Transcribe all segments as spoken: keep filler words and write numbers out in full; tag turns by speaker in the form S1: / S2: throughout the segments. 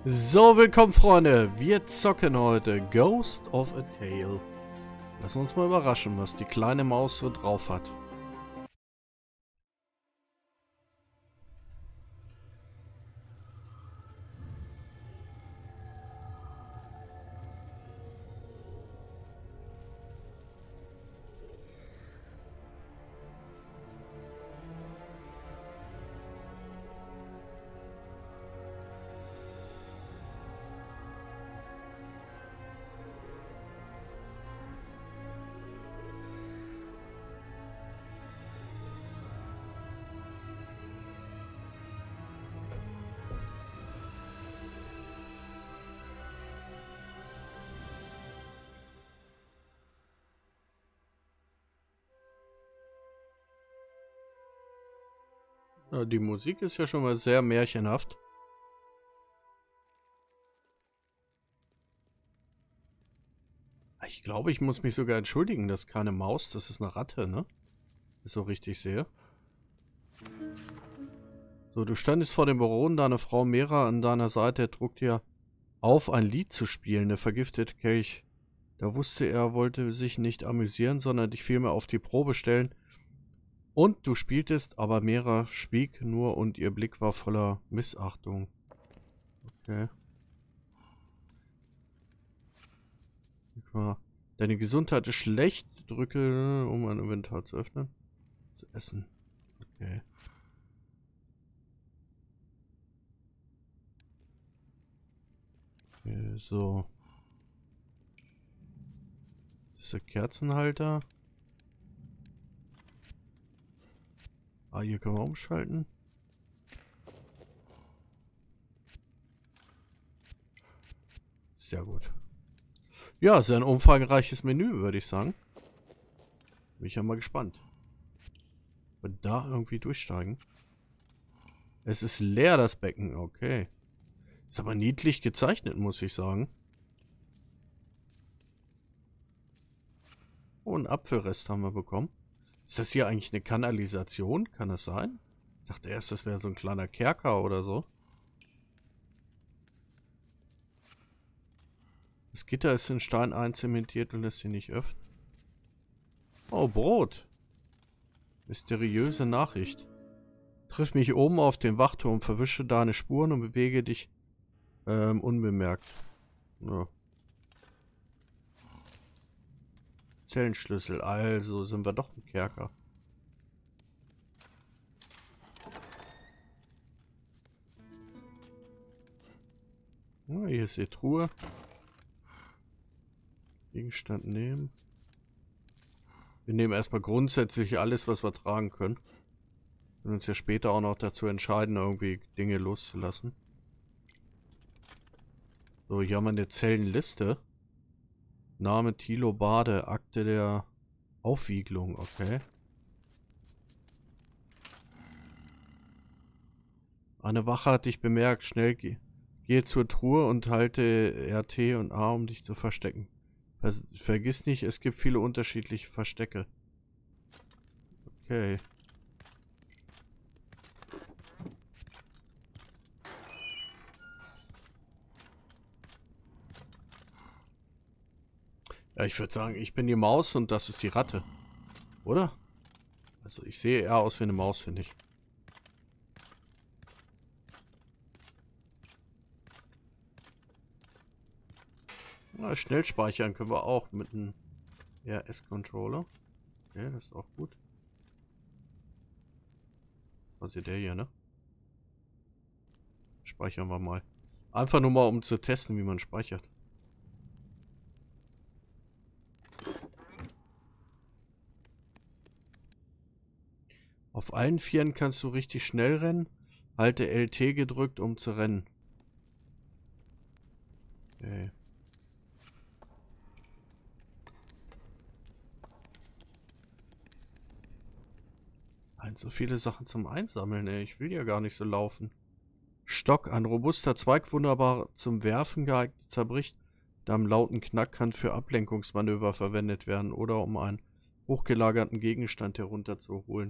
S1: So, willkommen Freunde. Wir zocken heute Ghost of a Tale. Lassen uns mal überraschen, was die kleine Maus so drauf hat. Ja, die Musik ist ja schon mal sehr märchenhaft. Ich glaube, ich muss mich sogar entschuldigen, das ist keine Maus, das ist eine Ratte, ne? Ich so richtig sehe. So, du standest vor dem Büro und deine Frau Mera an deiner Seite trug dir auf, ein Lied zu spielen, der vergiftete Kelch. Da wusste er, wollte sich nicht amüsieren, sondern dich vielmehr auf die Probe stellen. Und du spieltest, aber Mera schwieg nur und ihr Blick war voller Missachtung. Okay. Deine Gesundheit ist schlecht. Drücke, um ein Inventar zu öffnen. Zu essen. Okay. Okay, so. Das ist der Kerzenhalter. Ah, hier können wir umschalten. Sehr gut. Ja, sehr ein umfangreiches Menü, würde ich sagen. Bin ich ja mal gespannt. Und da irgendwie durchsteigen. Es ist leer, das Becken. Okay. Ist aber niedlich gezeichnet, muss ich sagen. Oh, einen Apfelrest haben wir bekommen. Ist das hier eigentlich eine Kanalisation? Kann das sein? Ich dachte erst, das wäre so ein kleiner Kerker oder so. Das Gitter ist in Stein einzementiert und lässt sich nicht öffnen. Oh, Brot. Mysteriöse Nachricht. Triff mich oben auf den Wachturm, verwische deine Spuren und bewege dich ähm, unbemerkt. Ja. Zellenschlüssel. Also sind wir doch im Kerker. Ja, hier ist die Truhe. Gegenstand nehmen. Wir nehmen erstmal grundsätzlich alles, was wir tragen können. Wir können uns ja später auch noch dazu entscheiden, irgendwie Dinge loszulassen. So, hier haben wir eine Zellenliste. Name Thilo Bade, Akte der Aufwiegelung, okay. Eine Wache hat dich bemerkt, schnell ge gehe zur Truhe und halte R T und A, um dich zu verstecken. Ver vergiss nicht, es gibt viele unterschiedliche Verstecke. Okay. Ja, ich würde sagen, ich bin die Maus und das ist die Ratte. Oder? Also ich sehe eher aus wie eine Maus, finde ich. Na, schnell speichern können wir auch mit einem R S-Controller. Okay, das ist auch gut. Was ist der hier, ne? Speichern wir mal. Einfach nur mal, um zu testen, wie man speichert. Auf allen Vieren kannst du richtig schnell rennen. Halte L T gedrückt, um zu rennen. Okay. So viele Sachen zum Einsammeln, ey. Ich will ja gar nicht so laufen. Stock, ein robuster Zweig, wunderbar zum Werfen geeignet, zerbricht. Da am lauten Knack kann für Ablenkungsmanöver verwendet werden oder um einen hochgelagerten Gegenstand herunterzuholen.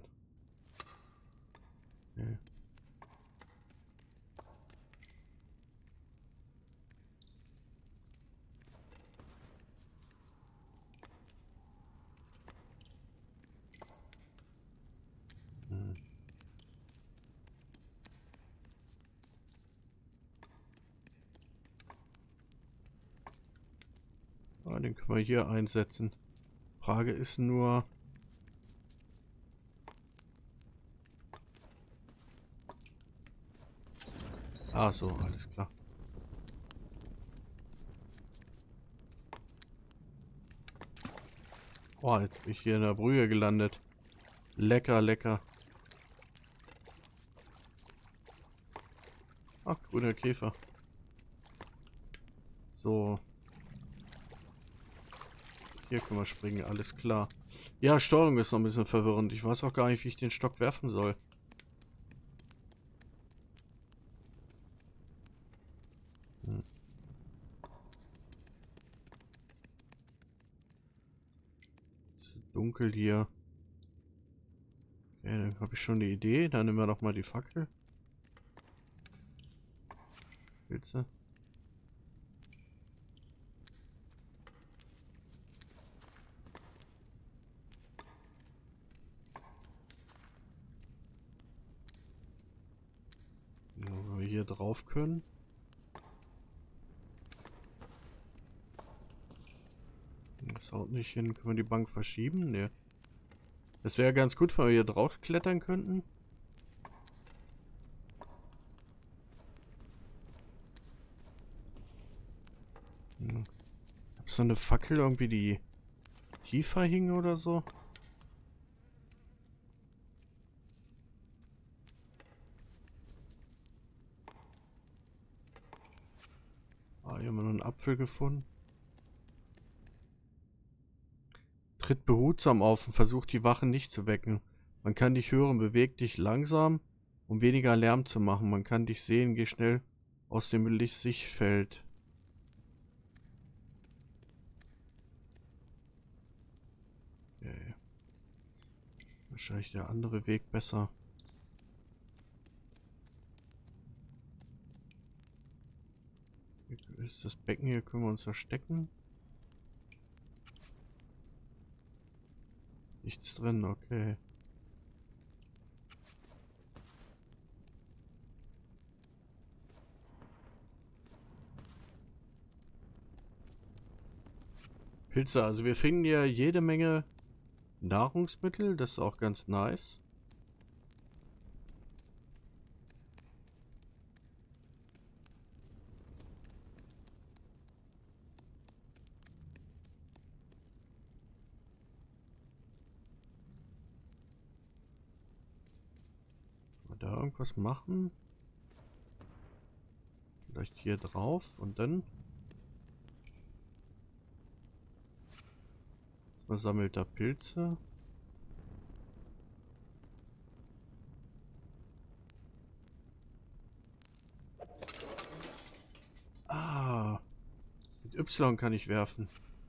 S1: Okay. den können wir hier einsetzen. Frage ist nur... Ah, so, alles klar. Oh, jetzt bin ich hier in der Brühe gelandet. Lecker, lecker. Ach, grüner Käfer. So. Hier können wir springen, alles klar. Ja, Steuerung ist noch ein bisschen verwirrend. Ich weiß auch gar nicht, wie ich den Stock werfen soll. Hm. Ist dunkel hier. Okay, dann habe ich schon eine Idee. Dann nehmen wir doch mal die Fackel. Pilze. Ja, wenn wir hier drauf können. Das haut nicht hin. Können wir die Bank verschieben? Ne. Das wäre ganz gut, wenn wir hier drauf klettern könnten. Hm. Gab es so eine Fackel irgendwie, die tiefer hing oder so? Ah, hier haben wir noch einen Apfel gefunden. Tritt behutsam auf und versucht die Wachen nicht zu wecken. Man kann dich hören, beweg dich langsam, um weniger Lärm zu machen. Man kann dich sehen, geh schnell aus dem Sichtfeld. Okay. Wahrscheinlich der andere Weg besser. Hier ist das Becken, hier können wir uns verstecken. Nichts drin, okay. Pilze, also wir finden ja jede Menge Nahrungsmittel, das ist auch ganz nice. Können wir da irgendwas machen? Vielleicht hier drauf und dann... Man sammelt da Pilze. Ah, mit Y kann ich werfen.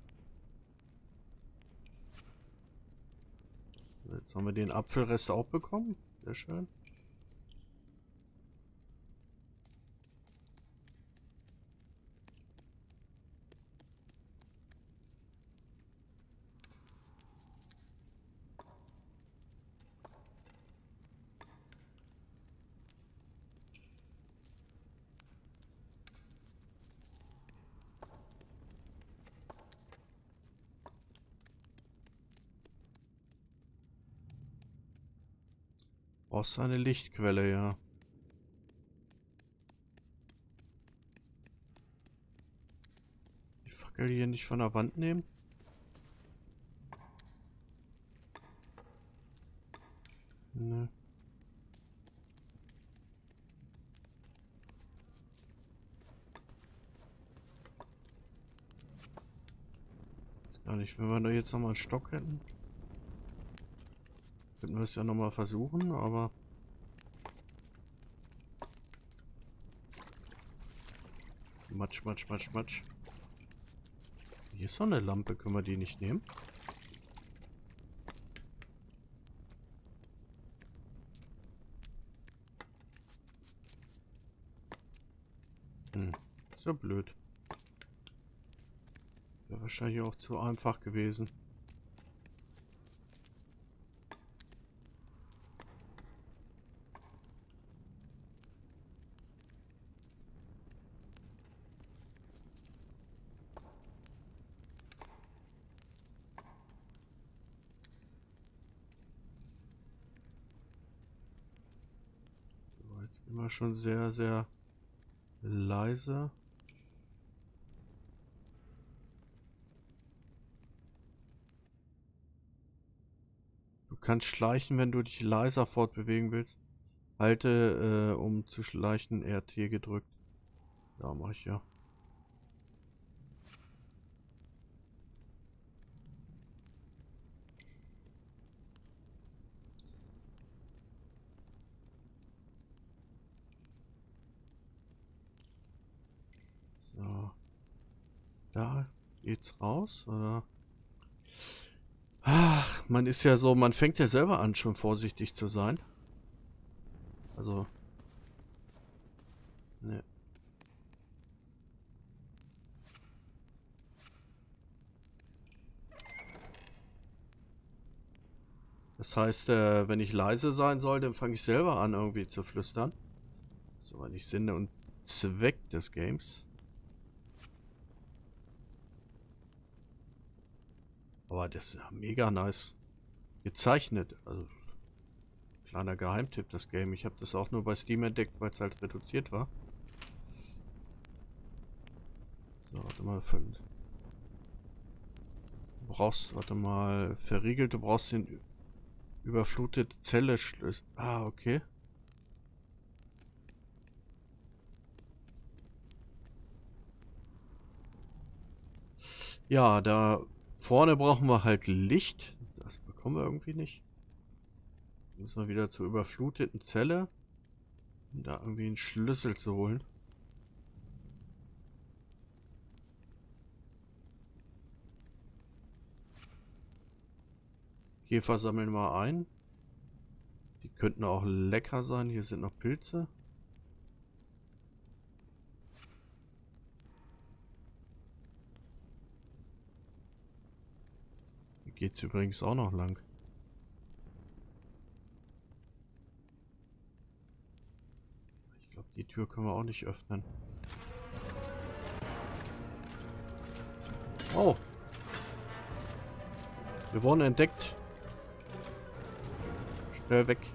S1: Jetzt haben wir den Apfelrest auch bekommen. Sehr schön. Brauchst du eine Lichtquelle, ja. Die Fackel hier nicht von der Wand nehmen. Ne. Gar nicht. Wenn wir da jetzt nochmal einen Stock hätten, könnten wir es ja nochmal versuchen, aber... Matsch, Matsch, Matsch, Matsch. Hier ist noch eine Lampe. Können wir die nicht nehmen? Hm. Ist ja blöd. Wäre wahrscheinlich auch zu einfach gewesen. Ist immer schon sehr, sehr leise. Du kannst schleichen, wenn du dich leiser fortbewegen willst. Halte, äh, um zu schleichen, R T gedrückt. Ja, mach ich ja. So. Da geht's raus, oder? Ach, man ist ja so, man fängt ja selber an, schon vorsichtig zu sein. Also. Ne. Das heißt, äh, wenn ich leise sein soll, dann fange ich selber an, irgendwie zu flüstern. Das ist aber nicht Sinn und Zweck des Games. Aber das ist ja mega nice gezeichnet. Also, kleiner Geheimtipp, das Game. Ich habe das auch nur bei Steam entdeckt, weil es halt reduziert war. So, warte mal. Du brauchst, warte mal, verriegelt, du brauchst den überflutete Zelle Schlüssel. Ah, okay. Ja, da vorne brauchen wir halt Licht. Das bekommen wir irgendwie nicht. Müssen wir wieder zur überfluteten Zelle, um da irgendwie einen Schlüssel zu holen. Käfer sammeln wir ein. Die könnten auch lecker sein. Hier sind noch Pilze. Hier geht es übrigens auch noch lang. Ich glaube, die Tür können wir auch nicht öffnen. Oh! Wir wurden entdeckt. Schnell weg.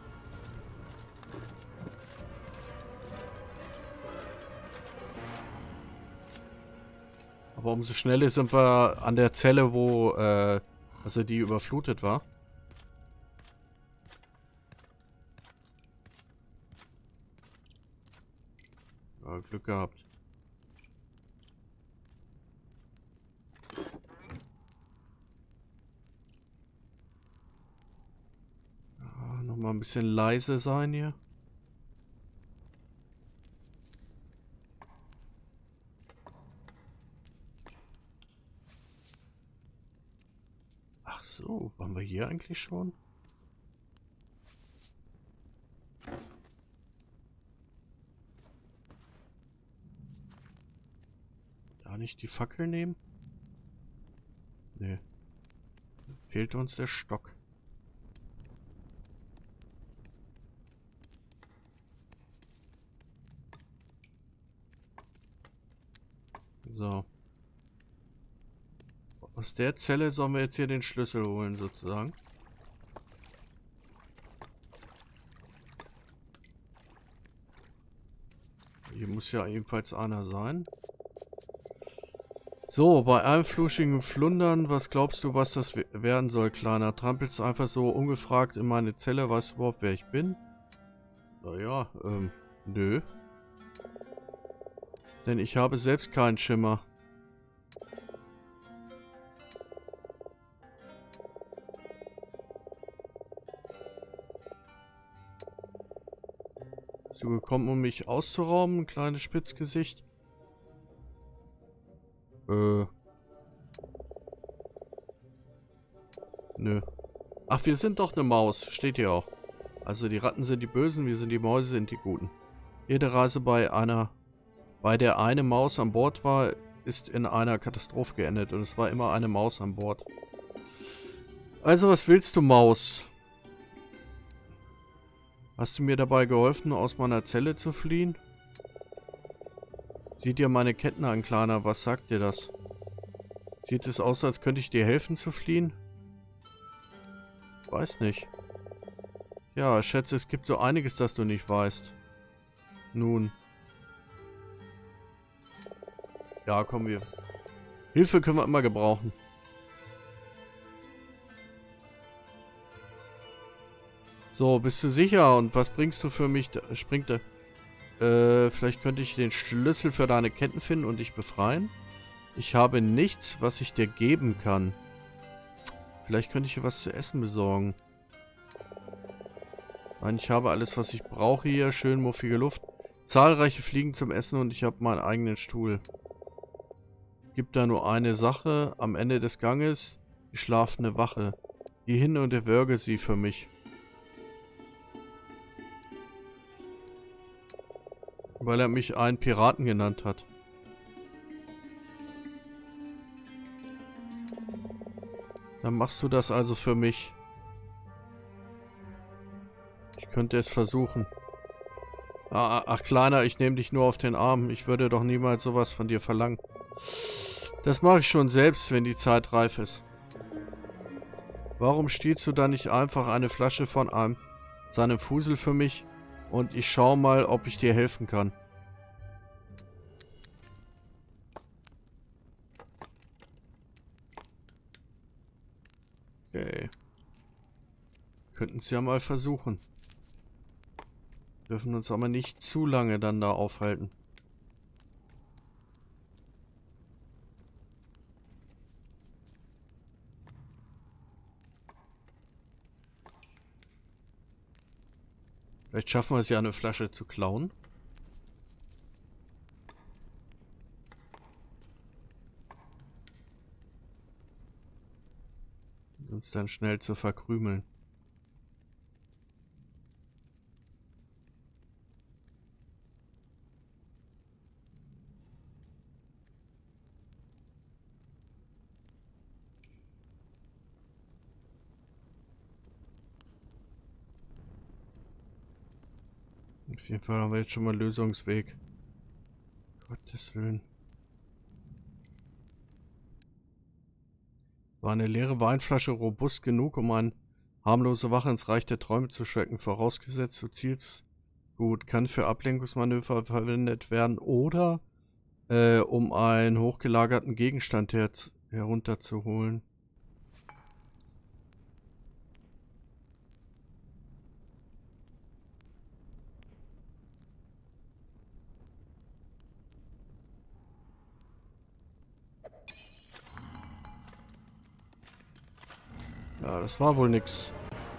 S1: Aber umso schneller sind wir an der Zelle, wo, äh, also die überflutet war. Ja, Glück gehabt. Ja, noch mal ein bisschen leise sein hier. Ach so, waren wir hier eigentlich schon? Da nicht die Fackel nehmen? Nee. Fehlt uns der Stock. So. Aus der Zelle sollen wir jetzt hier den Schlüssel holen, sozusagen. Hier muss ja ebenfalls einer sein. So, bei einem fluschigen Flundern, was glaubst du, was das werden soll, Kleiner? Trampelst du einfach so ungefragt in meine Zelle? Weißt du überhaupt, wer ich bin? Naja, ähm, nö. Denn ich habe selbst keinen Schimmer. Bist du gekommen, um mich auszurauben, ein kleines Spitzgesicht? Äh. Nö. Ach, wir sind doch eine Maus. Steht hier auch. Also die Ratten sind die Bösen, wir sind die Mäuse, sind die Guten. Jede Reise bei einer, bei der eine Maus an Bord war, ist in einer Katastrophe geendet. Und es war immer eine Maus an Bord. Also, was willst du, Maus? Hast du mir dabei geholfen, aus meiner Zelle zu fliehen? Sieh dir meine Ketten an, Kleiner. Was sagt dir das? Sieht es aus, als könnte ich dir helfen zu fliehen? Weiß nicht. Ja, ich schätze, es gibt so einiges, das du nicht weißt. Nun. Ja, kommen wir. Hilfe können wir immer gebrauchen. So, bist du sicher? Und was bringst du für mich? Da springt er. Äh, vielleicht könnte ich den Schlüssel für deine Ketten finden und dich befreien. Ich habe nichts, was ich dir geben kann. Vielleicht könnte ich dir was zu essen besorgen. Nein, ich habe alles, was ich brauche hier. Schön muffige Luft. Zahlreiche Fliegen zum Essen und ich habe meinen eigenen Stuhl. Gibt da nur eine Sache. Am Ende des Ganges die schlafende Wache. Geh hin und erwürge sie für mich. Weil er mich einen Piraten genannt hat. Dann machst du das also für mich. Ich könnte es versuchen. Ah, ach, Kleiner, ich nehme dich nur auf den Arm. Ich würde doch niemals sowas von dir verlangen. Das mache ich schon selbst, wenn die Zeit reif ist. Warum stiehlst du dann nicht einfach eine Flasche von einem seinem Fusel für mich? Und ich schau mal, ob ich dir helfen kann. Okay. Könnten es ja mal versuchen. Dürfen uns aber nicht zu lange dann da aufhalten. Vielleicht schaffen wir es ja, eine Flasche zu klauen. Und uns dann schnell zu verkrümeln. Auf jeden Fall haben wir jetzt schon mal einen Lösungsweg. Gottes Willen. War eine leere Weinflasche robust genug, um eine harmlose Wache ins Reich der Träume zu schrecken, vorausgesetzt du zielst gut, kann für Ablenkungsmanöver verwendet werden oder äh, um einen hochgelagerten Gegenstand her herunterzuholen. Ja, das war wohl nix.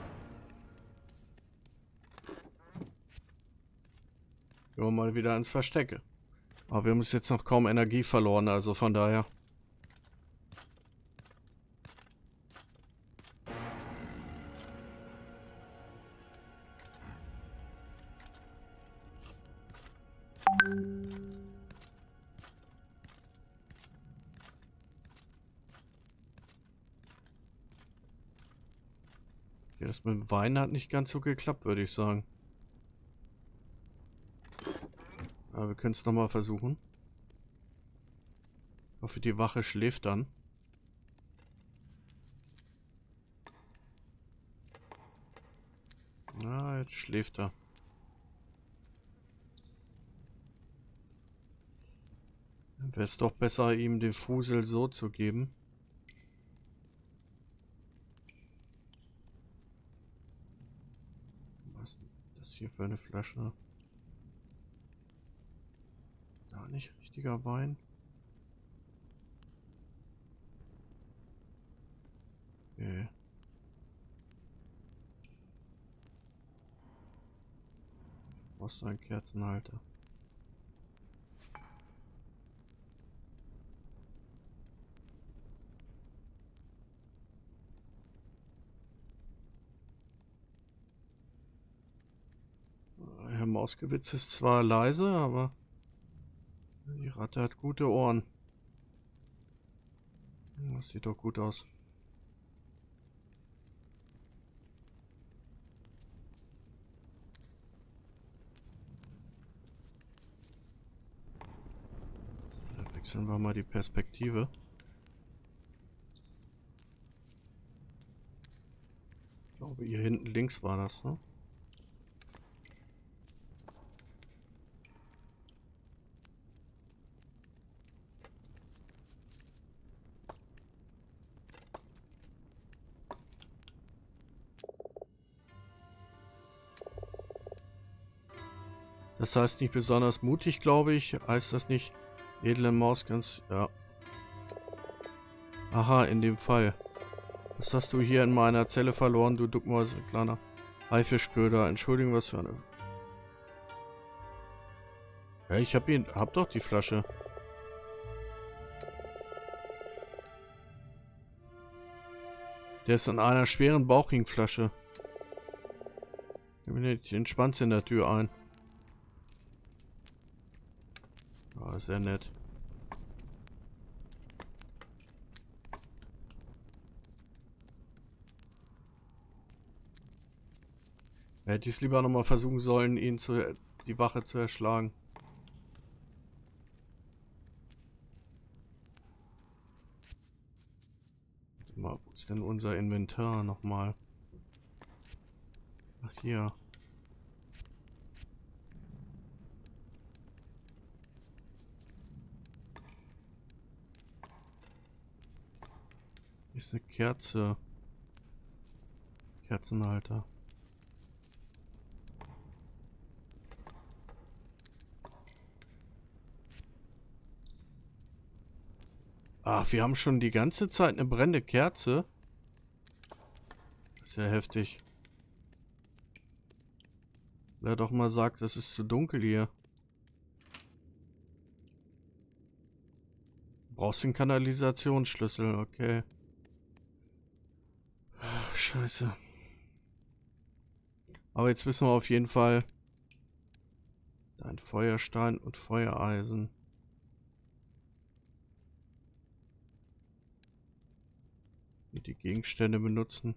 S1: Gehen wir mal wieder ins Verstecke. Aber wir haben jetzt noch kaum Energie verloren, also von daher. Ja, das mit dem Wein hat nicht ganz so geklappt, würde ich sagen. Aber wir können es nochmal versuchen. Ich hoffe, die Wache schläft dann. Na, jetzt schläft er. Dann wäre es doch besser, ihm den Fusel so zu geben. Was ist das hier für eine Flasche? Gar nicht richtiger Wein. Okay. Brauchst du einen Kerzenhalter? Herr Mausgewitz ist zwar leise, aber die Ratte hat gute Ohren. Das sieht doch gut aus. Dann wechseln wir mal die Perspektive. Ich glaube, hier hinten links war das, ne? Das heißt nicht besonders mutig, glaube ich. Heißt das nicht edle Maus ganz... Ja. Aha, in dem Fall. Was hast du hier in meiner Zelle verloren, du Duckmäuse, kleiner Haifischköder? Entschuldigung, was für eine... Ja, ich hab ihn... Hab doch die Flasche. Der ist in einer schweren Bauchringflasche. Nimm mir den Schwanz in der Tür ein. Ah, sehr nett. Hätte ich es lieber nochmal versuchen sollen, ihn zu, die Wache zu erschlagen. Warte mal, wo ist denn unser Inventar nochmal? Ach, hier. Hier ist eine Kerze. Kerzenhalter. Ach, wir haben schon die ganze Zeit eine brennende Kerze. Das ist ja heftig. Wer doch mal sagt, es ist zu dunkel hier. Du brauchst den Kanalisationsschlüssel, okay. Ach, scheiße. Aber jetzt wissen wir auf jeden Fall, ein Feuerstein und Feuereisen. Und die Gegenstände benutzen.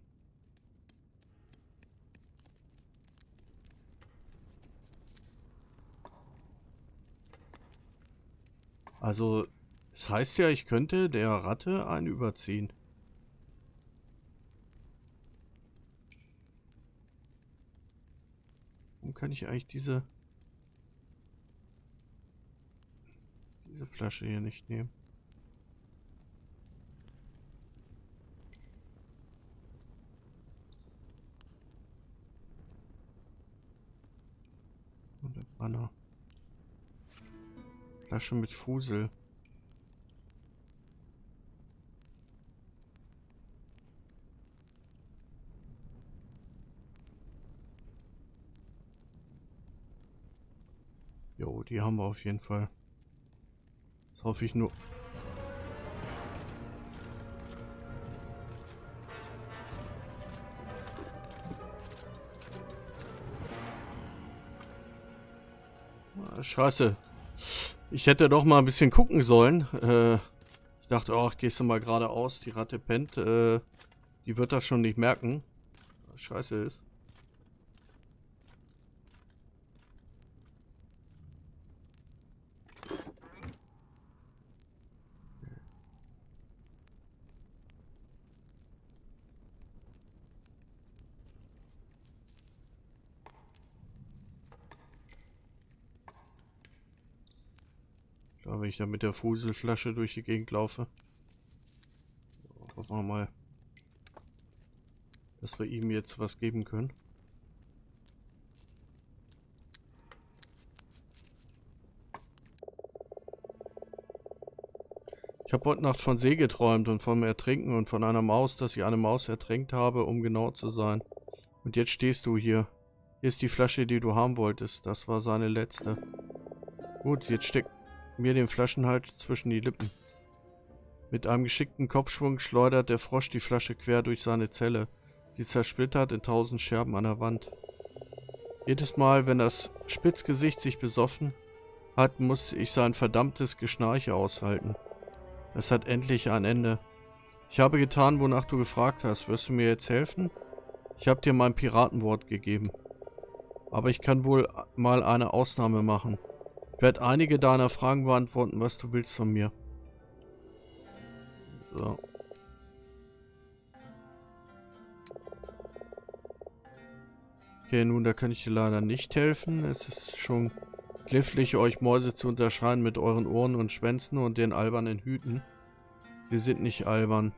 S1: Also, es heißt ja, ich könnte der Ratte einen überziehen. Warum kann ich eigentlich diese diese Flasche hier nicht nehmen? Und der Banner. Flasche mit Fusel. Jo, die haben wir auf jeden Fall. Das hoffe ich nur. Ah, scheiße. Ich hätte doch mal ein bisschen gucken sollen. Äh, ich dachte, ach, gehst du mal geradeaus. Die Ratte pennt. Äh, die wird das schon nicht merken. Scheiße ist. Wenn ich da mit der Fuselflasche durch die Gegend laufe. So, hoffen wir mal, dass wir ihm jetzt was geben können. Ich habe heute Nacht von See geträumt und vom Ertrinken und von einer Maus, dass ich eine Maus ertränkt habe, um genau zu sein. Und jetzt stehst du hier. Hier ist die Flasche, die du haben wolltest. Das war seine letzte. Gut, jetzt steckt mir den Flaschenhals zwischen die Lippen. Mit einem geschickten Kopfschwung schleudert der Frosch die Flasche quer durch seine Zelle. Sie zersplittert in tausend Scherben an der Wand. Jedes Mal, wenn das Spitzgesicht sich besoffen hat, muss ich sein verdammtes Geschnarche aushalten. Es hat endlich ein Ende. Ich habe getan, wonach du gefragt hast. Wirst du mir jetzt helfen? Ich habe dir mein Piratenwort gegeben. Aber ich kann wohl mal eine Ausnahme machen. Ich werde einige deiner Fragen beantworten, was du willst von mir. So. Okay, nun, da kann ich dir leider nicht helfen. Es ist schon knifflig, euch Mäuse zu unterscheiden mit euren Ohren und Schwänzen und den albernen Hüten. Sie sind nicht albern.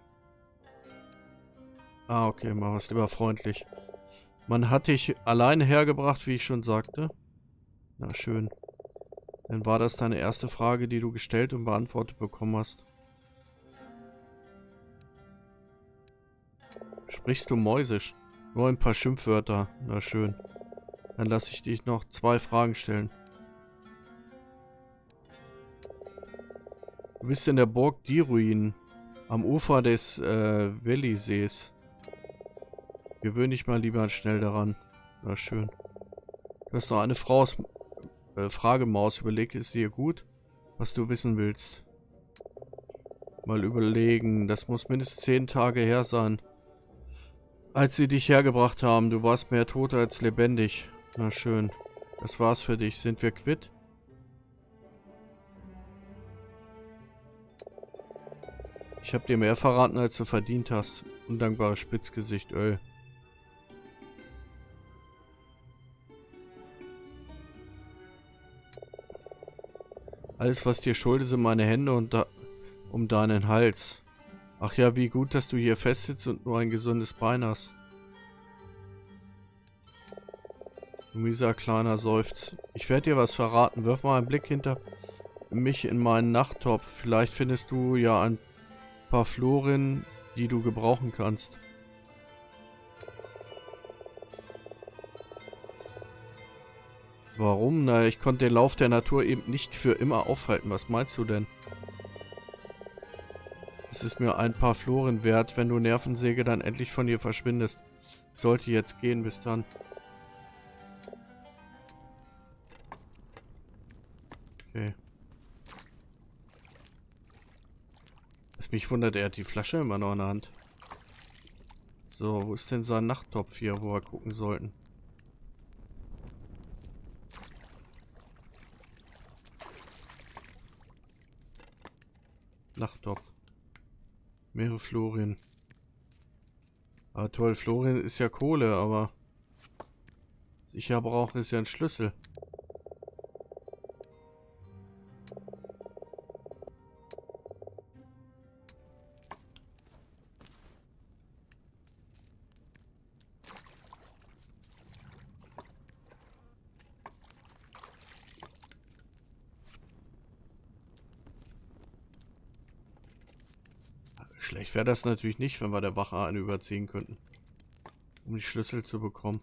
S1: Ah, okay, mach es lieber freundlich. Man hat dich alleine hergebracht, wie ich schon sagte. Na schön. Dann war das deine erste Frage, die du gestellt und beantwortet bekommen hast. Sprichst du Mäusisch? Nur ein paar Schimpfwörter. Na schön. Dann lasse ich dich noch zwei Fragen stellen. Du bist in der Burg Diruin, am Ufer des äh, Vellisees. Gewöhn dich mal lieber schnell daran. Na schön. Du hast noch eine Frau aus, äh, Fragemaus. Überleg es dir gut, was du wissen willst. Mal überlegen. Das muss mindestens zehn Tage her sein. Als sie dich hergebracht haben, du warst mehr tot als lebendig. Na schön. Das war's für dich. Sind wir quitt? Ich hab dir mehr verraten, als du verdient hast. Undankbares Spitzgesicht, Öl. Alles, was dir schulde, sind meine Hände und da um deinen Hals. Ach ja, wie gut, dass du hier festsitzt und nur ein gesundes Bein hast. Du mieser kleiner Seufz. Ich werde dir was verraten. Wirf mal einen Blick hinter mich in meinen Nachttopf. Vielleicht findest du ja ein paar Floren, die du gebrauchen kannst. Warum? Na, ich konnte den Lauf der Natur eben nicht für immer aufhalten. Was meinst du denn? Es ist mir ein paar Floren wert, wenn du Nervensäge dann endlich von hier verschwindest. Ich sollte jetzt gehen, bis dann. Okay. Was mich wundert, er hat die Flasche immer noch in der Hand. So, wo ist denn sein Nachttopf hier, wo wir gucken sollten? Nachttopf. Mehrere Florien. Ah toll, Florien ist ja Kohle, aber sicher brauchen ist ja ein Schlüssel. Schlecht wäre das natürlich nicht, wenn wir der Wache eine überziehen könnten, um die Schlüssel zu bekommen.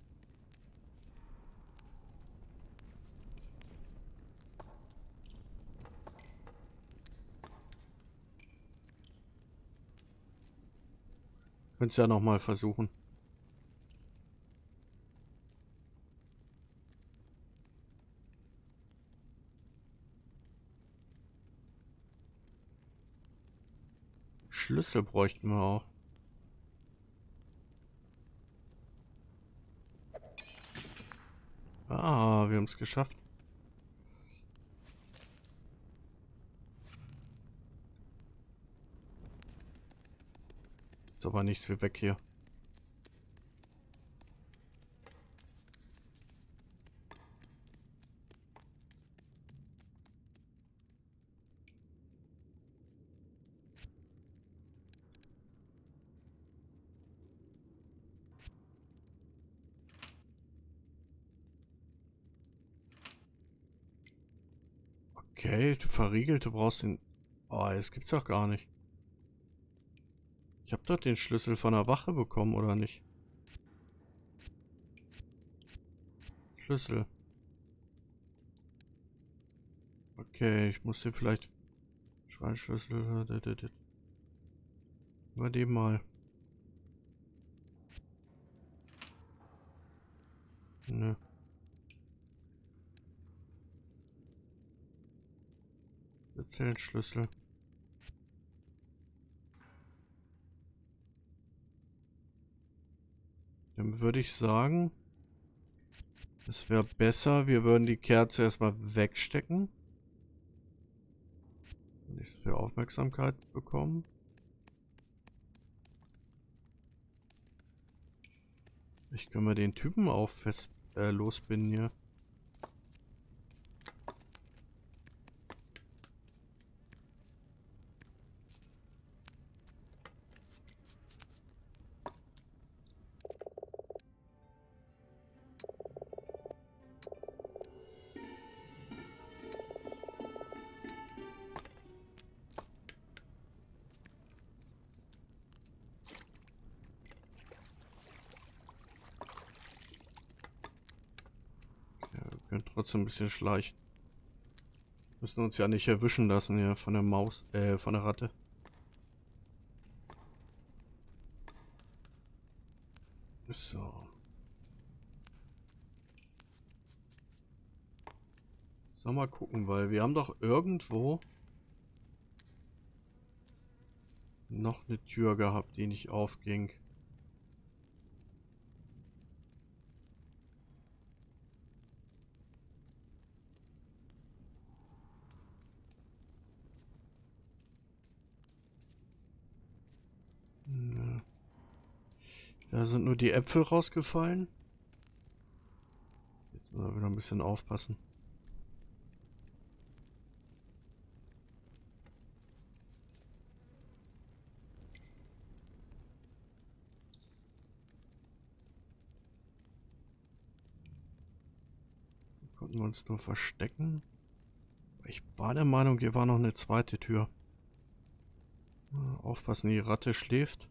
S1: Könnt's ja nochmal versuchen. Schlüssel bräuchten wir auch. Ah, wir haben es geschafft. Ist aber nichts, wie weg hier. Okay, du verriegelt, du brauchst den... Oh, das gibt's doch gar nicht. Ich habe dort den Schlüssel von der Wache bekommen, oder nicht? Schlüssel. Okay, ich muss hier vielleicht... Schweinschlüssel... Über dem mal. Nö. Zeltschlüssel. Dann würde ich sagen, es wäre besser, wir würden die Kerze erstmal wegstecken. Nicht für Aufmerksamkeit bekommen. Ich kann mal den Typen auch fest äh, losbinden hier. trotzdem ein bisschen schleichen. Müssen uns ja nicht erwischen lassen hier von der Maus, äh, von der Ratte. So. So, mal gucken, weil wir haben doch irgendwo noch eine Tür gehabt, die nicht aufging. Nö. Da sind nur die Äpfel rausgefallen. Jetzt müssen wir wieder ein bisschen aufpassen. Konnten wir uns nur verstecken. Ich war der Meinung, hier war noch eine zweite Tür. Aufpassen, die Ratte schläft.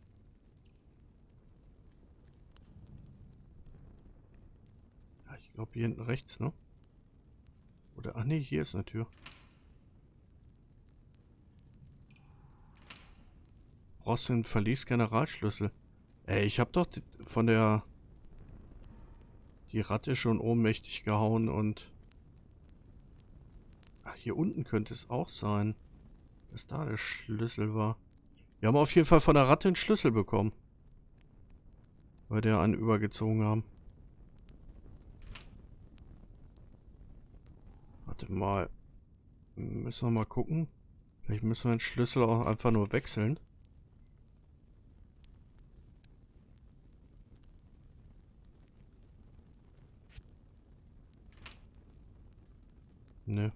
S1: Ja, ich glaube hier hinten rechts, ne? Oder, ach nee, hier ist eine Tür. Brauchst du einen Verlies-Generalschlüssel? Ey, ich habe doch die, von der die Ratte schon ohnmächtig gehauen und... Ach, hier unten könnte es auch sein, dass da der Schlüssel war. Wir haben auf jeden Fall von der Ratte einen Schlüssel bekommen. Weil der einen übergezogen haben. Warte mal. Müssen wir mal gucken. Vielleicht müssen wir den Schlüssel auch einfach nur wechseln. Ne.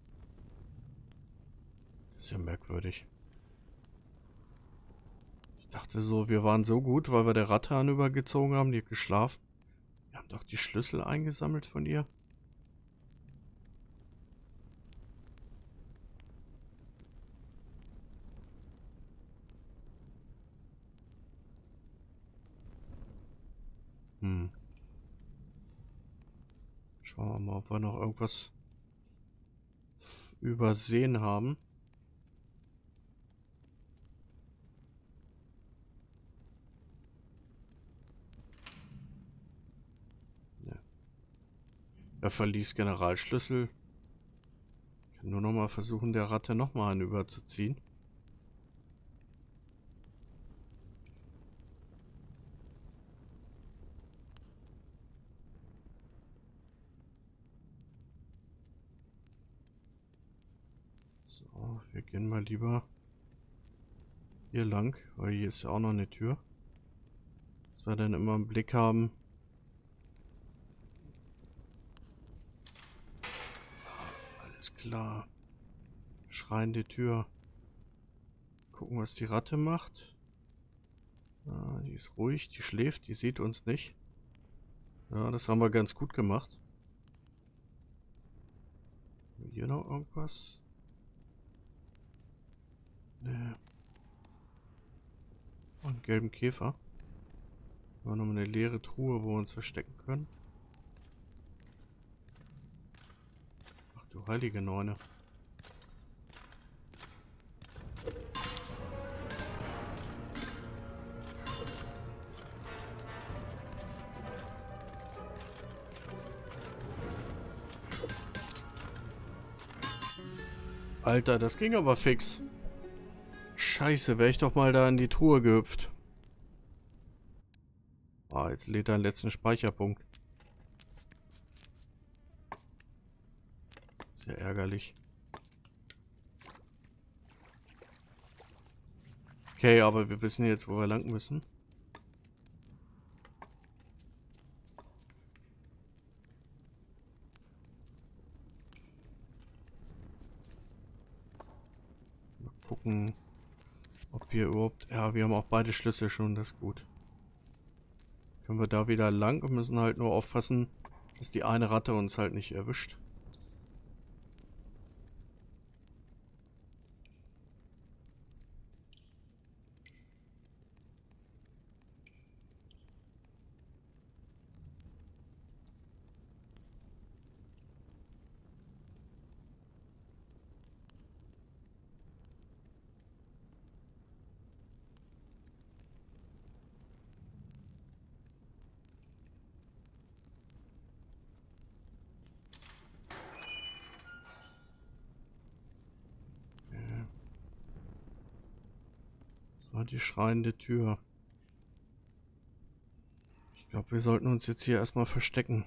S1: Das ist ja merkwürdig. Ich dachte so, wir waren so gut, weil wir der Ratte an übergezogen haben, die hat geschlafen. Wir haben doch die Schlüssel eingesammelt von ihr. Hm. Schauen wir mal, ob wir noch irgendwas übersehen haben. Ne. Er verließ Generalschlüssel. Ich kann nur noch mal versuchen, der Ratte noch mal einen überzuziehen. So, wir gehen mal lieber hier lang, weil hier ist ja auch noch eine Tür. Dass wir dann immer einen Blick haben. Alles klar. Schreiende Tür. Gucken, was die Ratte macht. Ah, die ist ruhig, die schläft, die sieht uns nicht. Ja, das haben wir ganz gut gemacht. Hier noch irgendwas? Nee. Oh, einen gelben Käfer. Wir haben noch eine leere Truhe, wo wir uns verstecken können. Ach du heilige Neune. Alter, das ging aber fix. Scheiße, wäre ich doch mal da in die Truhe gehüpft. Ah, jetzt lädt er einen letzten Speicherpunkt. Sehr ärgerlich. Okay, aber wir wissen jetzt, wo wir lang müssen. Mal gucken, ob wir überhaupt... Ja, wir haben auch beide Schlüssel schon, das ist gut. Können wir da wieder lang und müssen halt nur aufpassen, dass die eine Ratte uns halt nicht erwischt. war die schreiende Tür. Ich glaube, wir sollten uns jetzt hier erstmal verstecken.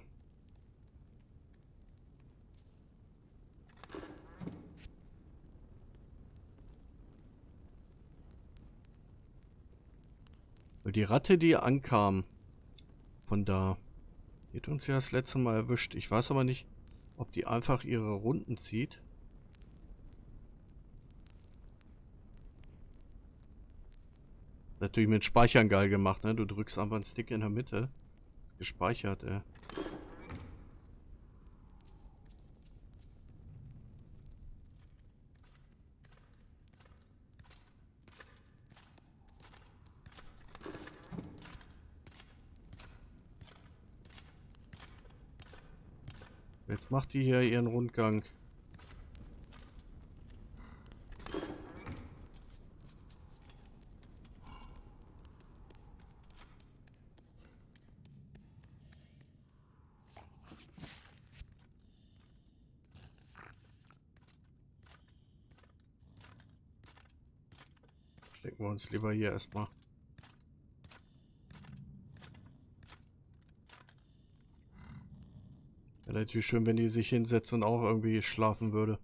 S1: Weil die Ratte, die ankam, von da, die hat uns ja das letzte Mal erwischt. Ich weiß aber nicht, ob die einfach ihre Runden zieht. Natürlich mit Speichern geil gemacht, ne? Du drückst einfach einen Stick in der Mitte. Ist gespeichert, ey. Jetzt macht die hier ihren Rundgang. Stecken wir uns lieber hier erstmal. Ja, natürlich schön, wenn die sich hinsetzt und auch irgendwie schlafen würde.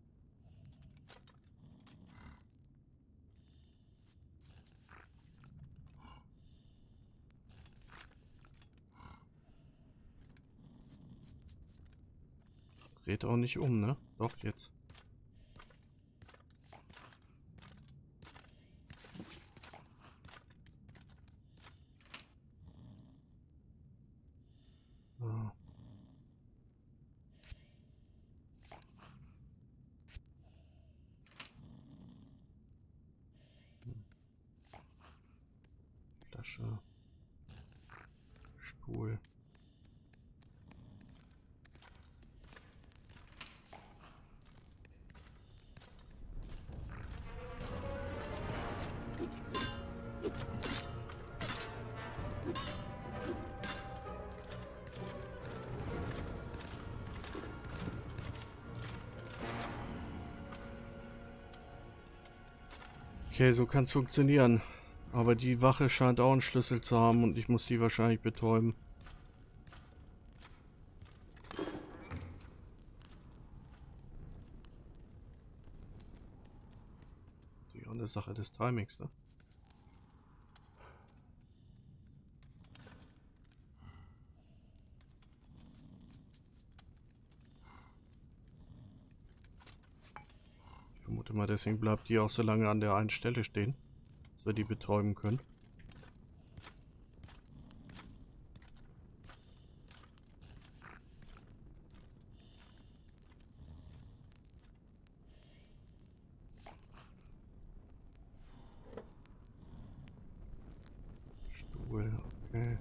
S1: Dreht auch nicht um, ne? Doch, jetzt. So. Flasche. Stuhl. Okay, so kann es funktionieren. Aber die Wache scheint auch einen Schlüssel zu haben und ich muss die wahrscheinlich betäuben. Die auch eine Sache des Timings, ne? Ich vermute mal, deswegen bleibt die auch so lange an der einen Stelle stehen, dass wir die betäuben können. Stuhl, okay.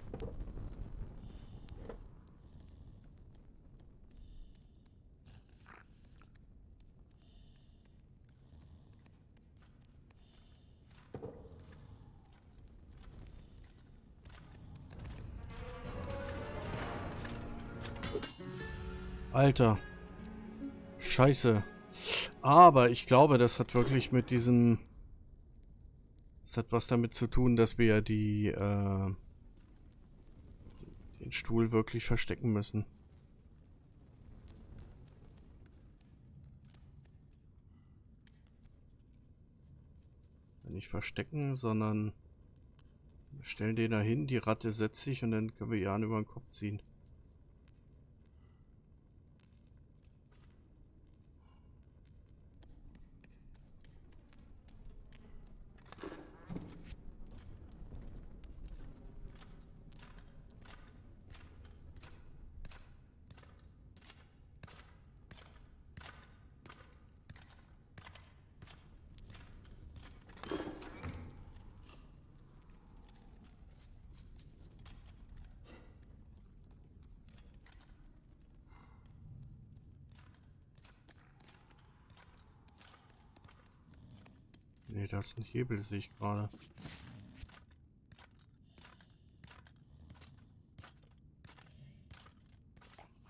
S1: Alter. Scheiße. Aber ich glaube, das hat wirklich mit diesem... Das hat was damit zu tun, dass wir die, äh, den Stuhl wirklich verstecken müssen. Nicht verstecken, sondern wir stellen den da hin, die Ratte setzt sich und dann können wir Jan über den Kopf ziehen. Ne, da ist ein Hebel, sehe ich gerade.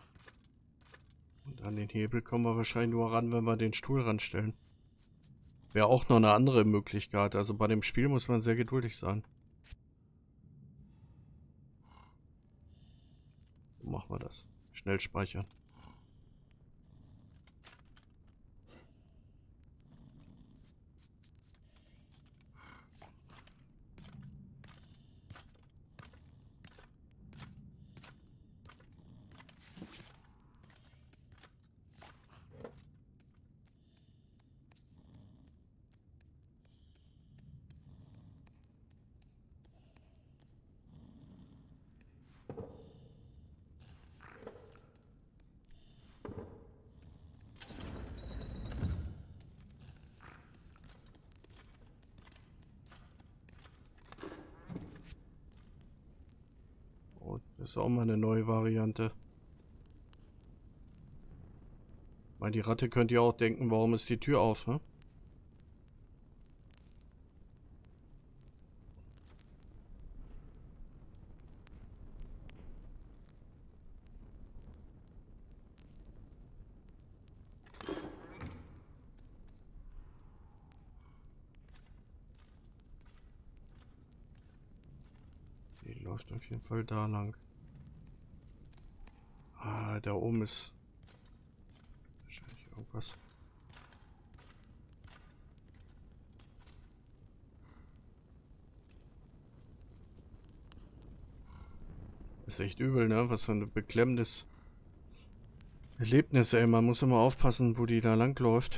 S1: Und an den Hebel kommen wir wahrscheinlich nur ran, wenn wir den Stuhl ranstellen. Wäre auch noch eine andere Möglichkeit. Also bei dem Spiel muss man sehr geduldig sein. So machen wir das. Schnell speichern. Oh, das ist auch mal eine neue Variante. Weil die Ratte könnte ja auch denken, warum ist die Tür auf, ne? Die läuft auf jeden Fall da lang. Ah, da oben ist wahrscheinlich irgendwas. Ist echt übel, ne? Was für ein beklemmendes Erlebnis, ey. Man muss immer aufpassen, wo die da lang läuft.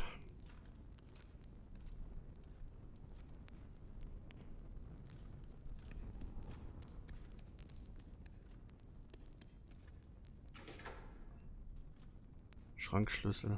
S1: Schrankschlüssel.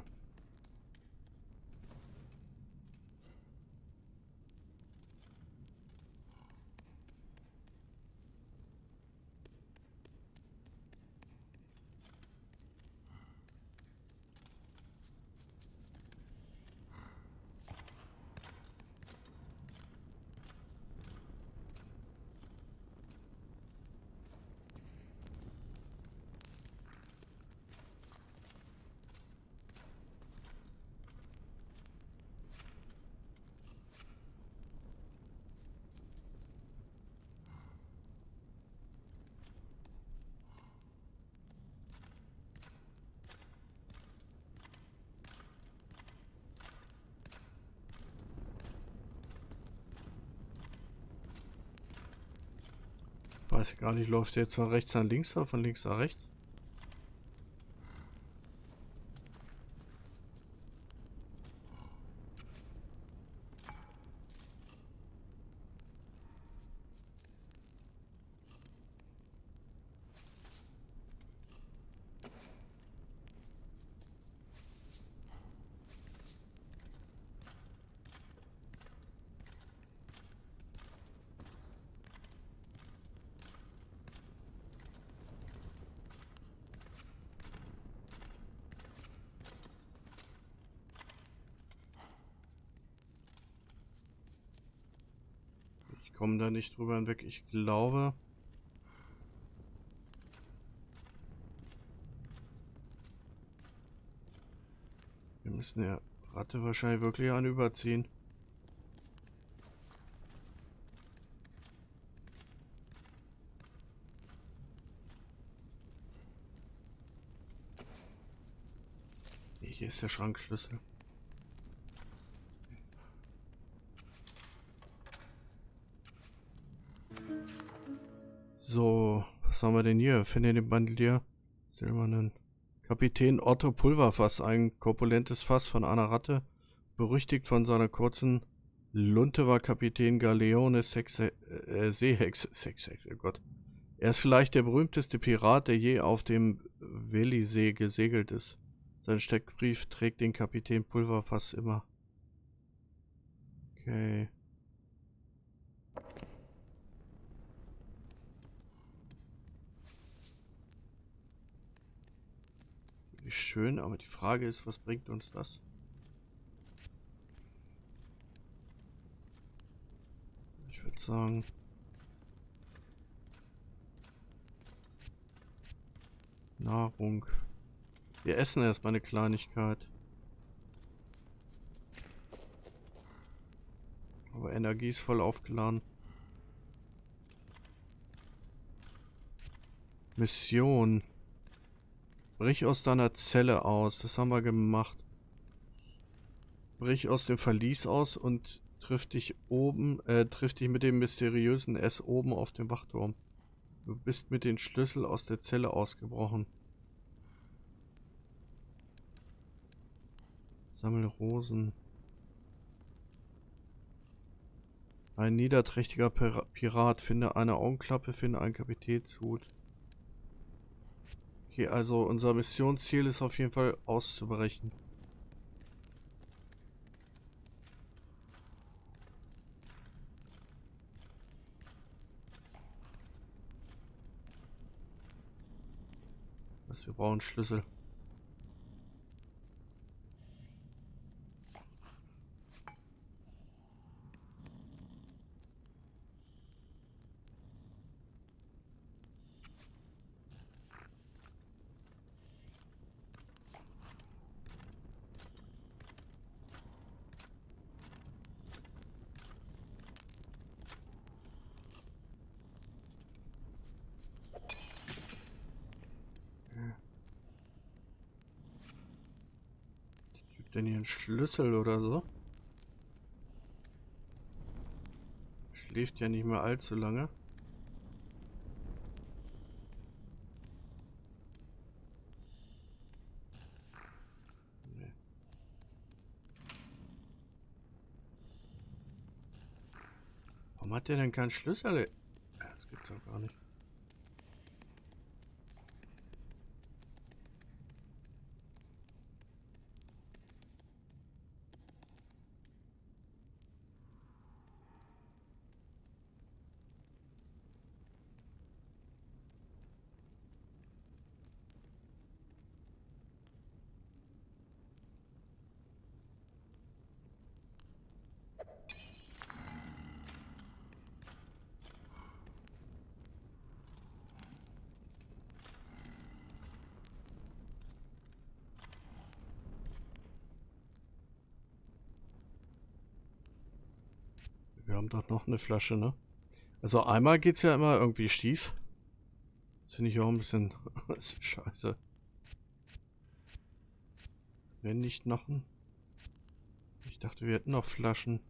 S1: Weiß ich gar nicht, läuft der jetzt von rechts nach links oder von links nach rechts? Ich komme da nicht drüber hinweg. Ich glaube... Wir müssen der Ratte wahrscheinlich wirklich einen überziehen. Hier ist der Schrankschlüssel. So, was haben wir denn hier? Finde den Bandelier. Silbernen. Kapitän Otto Pulverfass, ein korpulentes Fass von einer Ratte. Berüchtigt von seiner kurzen Lunte war Kapitän Galeone Sexe, äh, Seehex. Sexhex, oh Gott. Er ist vielleicht der berühmteste Pirat, der je auf dem Wellisee gesegelt ist. Sein Steckbrief trägt den Kapitän Pulverfass immer. Okay. Schön, aber die Frage ist, was bringt uns das? Ich würde sagen... Nahrung. Wir essen erstmal eine Kleinigkeit. Aber Energie ist voll aufgeladen. Mission. Brich aus deiner Zelle aus. Das haben wir gemacht. Brich aus dem Verlies aus und triff dich oben, äh, triff dich mit dem mysteriösen S oben auf dem Wachturm. Du bist mit den Schlüssel aus der Zelle ausgebrochen. Sammel Rosen. Ein niederträchtiger Pir Pirat. Finde eine Augenklappe, finde einen Kapitänshut. Okay, also unser Missionsziel ist auf jeden Fall auszubrechen. Was, wir brauchen Schlüssel. Denn hier einen Schlüssel oder so? Schläft ja nicht mehr allzu lange. Nee. Warum hat der denn keinen Schlüssel? Das gibt's doch gar nicht. Wir haben doch noch eine Flasche, ne? Also einmal geht's ja immer irgendwie schief. Das finde ich auch ein bisschen scheiße. Wenn nicht noch ein... Ich dachte, wir hätten noch Flaschen.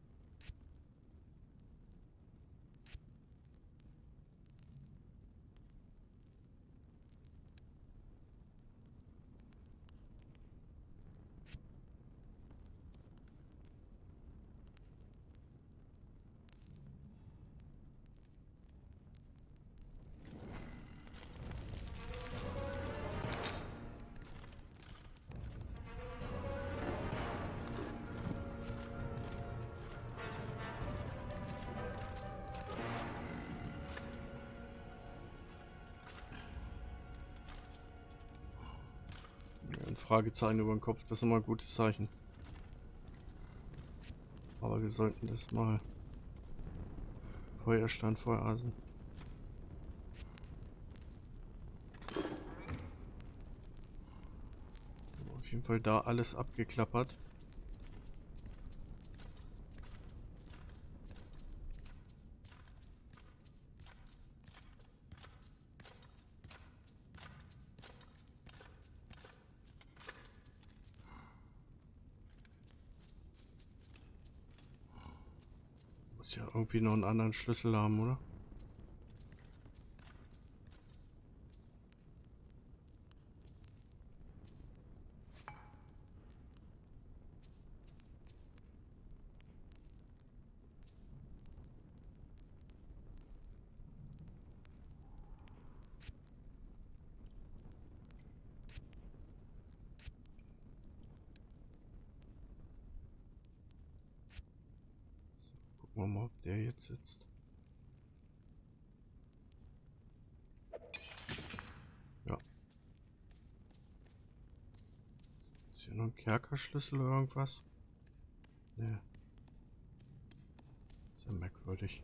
S1: Ein Fragezeichen über den Kopf, das ist immer ein gutes Zeichen. Aber wir sollten das mal... Feuerstein, Feuereisen. Auf jeden Fall da alles abgeklappert. Muss ja irgendwie noch einen anderen Schlüssel haben, oder? Gucken wir mal, ob der jetzt sitzt. Ja. Ist hier noch ein Kerkerschlüssel oder irgendwas? Nee. Ist ja merkwürdig.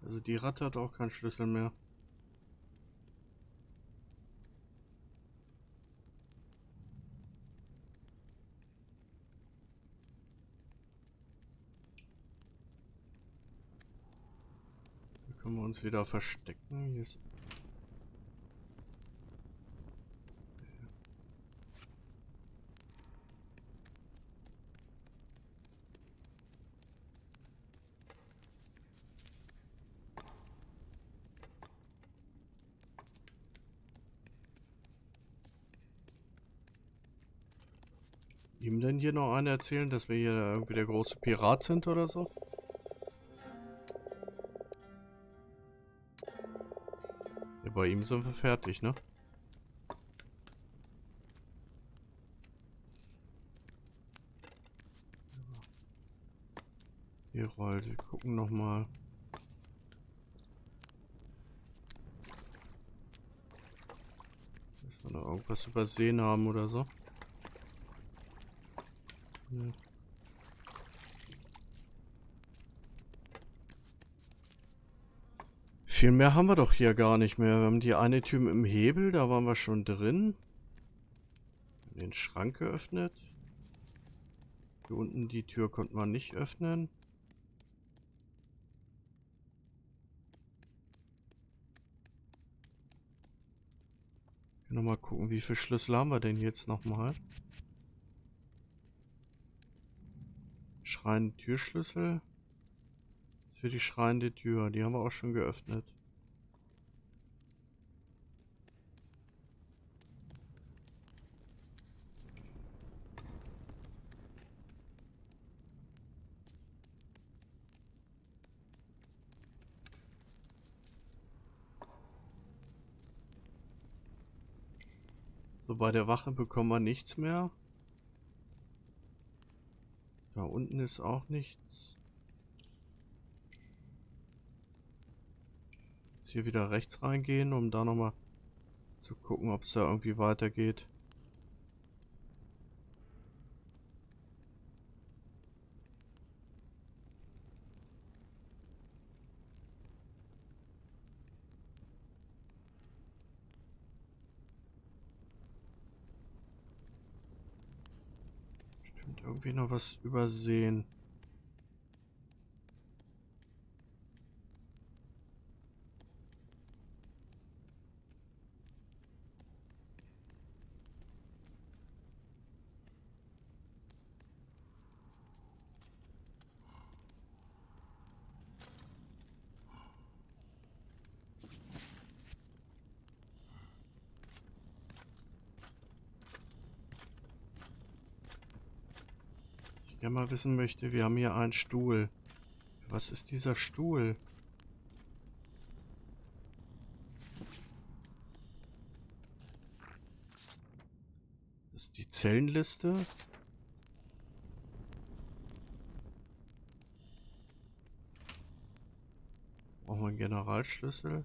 S1: Also die Ratte hat auch keinen Schlüssel mehr. Hier können wir uns wieder verstecken. Hier ist ihm denn hier noch einer erzählen, dass wir hier irgendwie der große Pirat sind oder so? Ja, bei ihm sind wir fertig, ne? Hier rollt, wir gucken nochmal. Dass wir noch irgendwas übersehen haben oder so. Ja. Viel mehr haben wir doch hier gar nicht mehr. Wir haben die eine Tür im Hebel, da waren wir schon drin. Den Schrank geöffnet. Hier unten die Tür konnte man nicht öffnen. Nochmal gucken, wie viele Schlüssel haben wir denn jetzt nochmal? Schreiende Türschlüssel. Für die schreiende Tür. Die haben wir auch schon geöffnet. So, bei der Wache bekommen wir nichts mehr. Da unten ist auch nichts. Jetzt hier wieder rechts reingehen, um da nochmal zu gucken, ob es da irgendwie weitergeht. Bestimmt irgendwie noch was übersehen. Ja, mal wissen möchte, wir haben hier einen Stuhl. Was ist dieser Stuhl? Das ist die Zellenliste. Brauchen wir einen Generalschlüssel.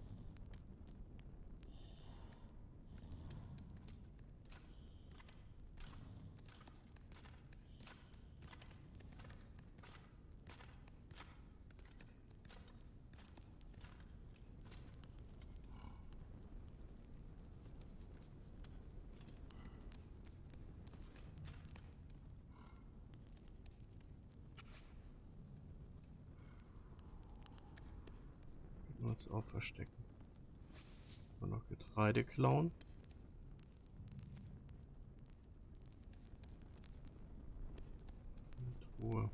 S1: Uns auch verstecken. Und noch Getreide klauen. Und Ruhe.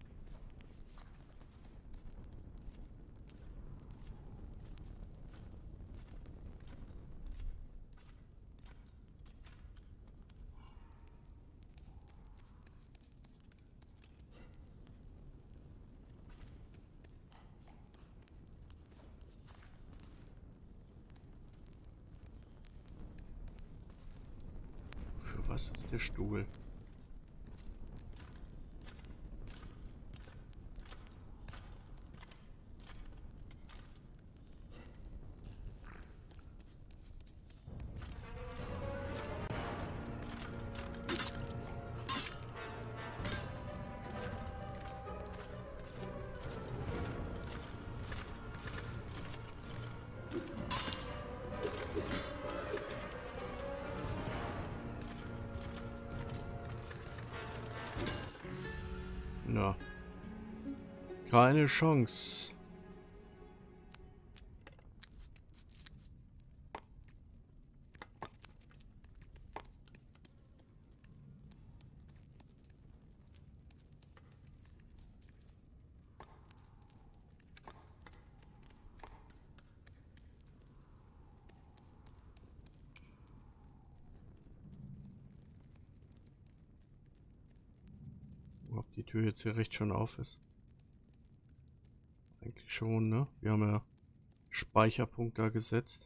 S1: Was ist der Stuhl? Ja. Keine Chance. Ob die Tür jetzt hier recht schon auf ist. Eigentlich schon, ne? Wir haben ja Speicherpunkt da gesetzt.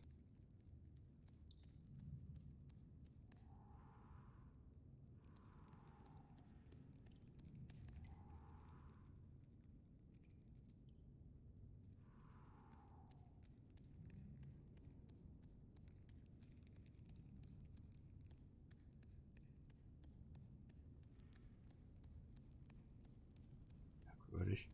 S1: Merkwürdig.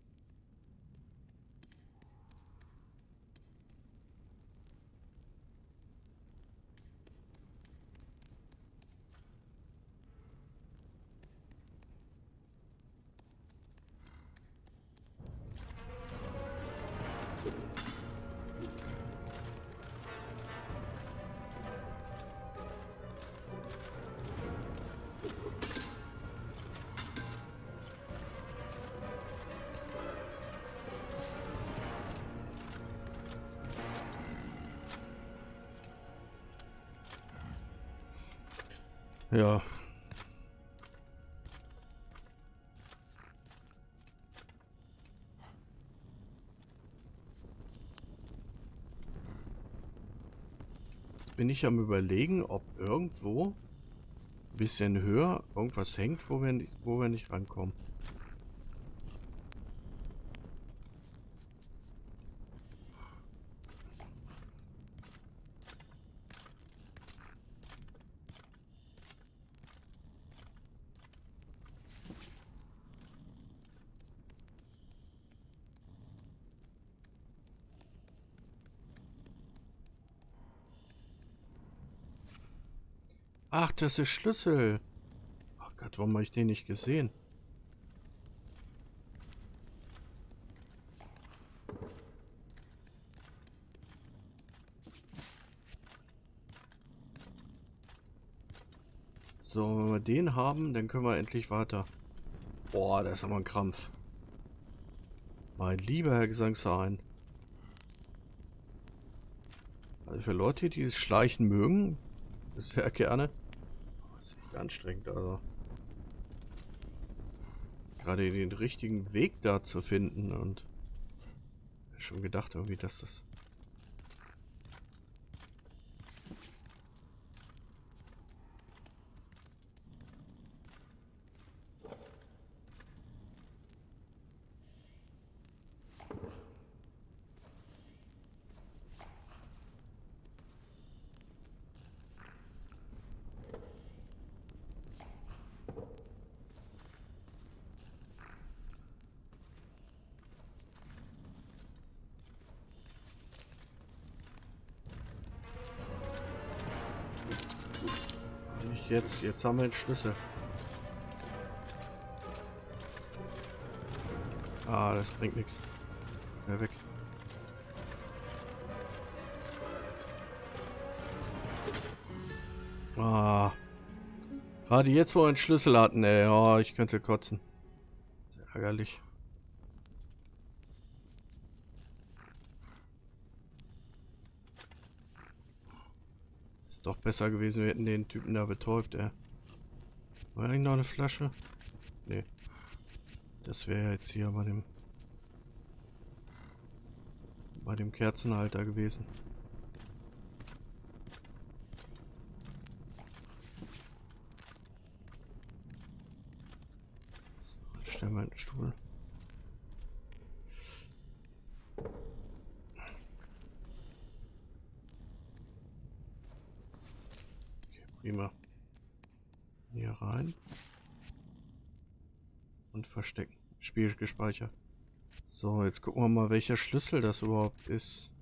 S1: Ja. Jetzt bin ich am Überlegen, ob irgendwo ein bisschen höher irgendwas hängt, wo wir nicht, wo wir nicht rankommen. Ach, das ist Schlüssel. Ach Gott, warum habe ich den nicht gesehen? So, wenn wir den haben, dann können wir endlich weiter. Boah, das ist aber ein Krampf. Mein lieber Herr Gesangsverein. Also für Leute, die das Schleichen mögen, sehr gerne. Das ist echt anstrengend, also. Gerade den richtigen Weg da zu finden und schon gedacht irgendwie, dass das... Nicht jetzt, jetzt haben wir den Schlüssel. Ah, das bringt nichts. Ja, weg. Ah. Gerade jetzt, wo wir einen Schlüssel hatten, ey. Oh, ich könnte kotzen. Sehr ärgerlich. Ist doch besser gewesen, wir hätten den Typen da betäubt, ey. War eigentlich noch eine Flasche? Nee. Das wäre jetzt hier bei dem... bei dem Kerzenhalter gewesen. So, stellen wir einen Stuhl. Okay, prima. Hier rein. Und verstecken. Spiel gespeichert. So, jetzt gucken wir mal, welcher Schlüssel das überhaupt ist.